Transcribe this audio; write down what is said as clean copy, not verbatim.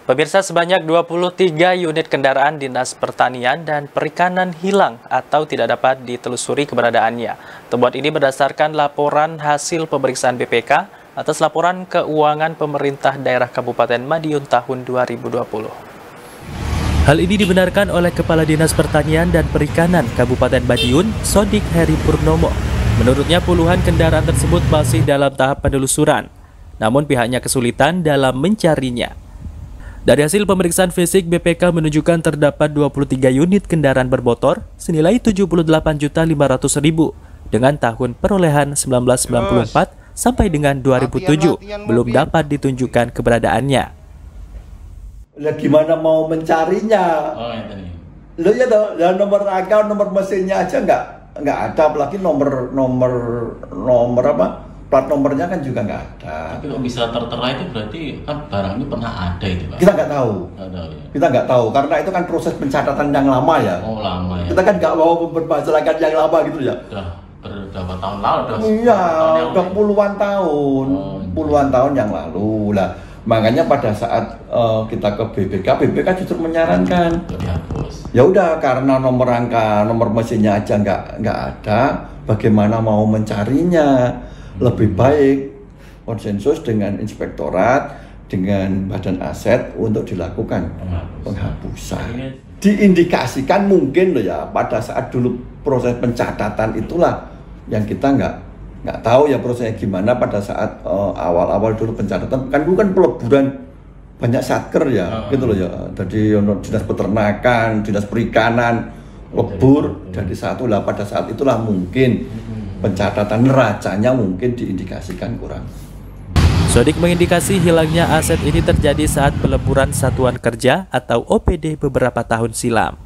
Pemirsa, sebanyak 23 unit kendaraan Dinas Pertanian dan Perikanan hilang atau tidak dapat ditelusuri keberadaannya. Temuan ini berdasarkan laporan hasil pemeriksaan BPK atas laporan keuangan pemerintah daerah Kabupaten Madiun tahun 2020. Hal ini dibenarkan oleh Kepala Dinas Pertanian dan Perikanan Kabupaten Madiun, Sodik Heri Purnomo. Menurutnya puluhan kendaraan tersebut masih dalam tahap penelusuran, namun pihaknya kesulitan dalam mencarinya. Dari hasil pemeriksaan fisik, BPK menunjukkan terdapat 23 unit kendaraan bermotor senilai Rp78.500.000 dengan tahun perolehan 1994 sampai dengan 2007 belum dapat ditunjukkan keberadaannya. Lah gimana mau mencarinya? Lo ya toh, nomor rangka, nomor mesinnya aja nggak ada, apalagi nomor apa? Plat nomornya kan juga nggak ada. Tapi kok bisa tertera itu berarti kan barang ini pernah ada itu, Pak? Kita nggak tahu. Ya. Kita nggak tahu karena itu kan proses pencatatan yang lama ya. Oh, lama ya. Kita kan nggak mau mempermasalahkan yang lama gitu ya. Udah berapa tahun lalu? Iya, udah puluhan tahun, puluhan tahun yang lalu lah. Makanya pada saat kita ke BPK justru menyarankan ya udah, karena nomor rangka, nomor mesinnya aja nggak ada, bagaimana mau mencarinya? Lebih baik konsensus dengan inspektorat, dengan badan aset untuk dilakukan penghapusan. Diindikasikan mungkin loh ya, pada saat dulu proses pencatatan itulah yang kita nggak tahu ya prosesnya gimana pada saat awal-awal dulu pencatatan. Kan dulu kan peleburan banyak satker ya, gitu loh ya. Jadi dinas peternakan, dinas perikanan, lebur jadi satu lah. Pada saat itulah mungkin pencatatan neracanya mungkin diindikasikan kurang. Sodik mengindikasi hilangnya aset ini terjadi saat peleburan satuan kerja atau OPD beberapa tahun silam.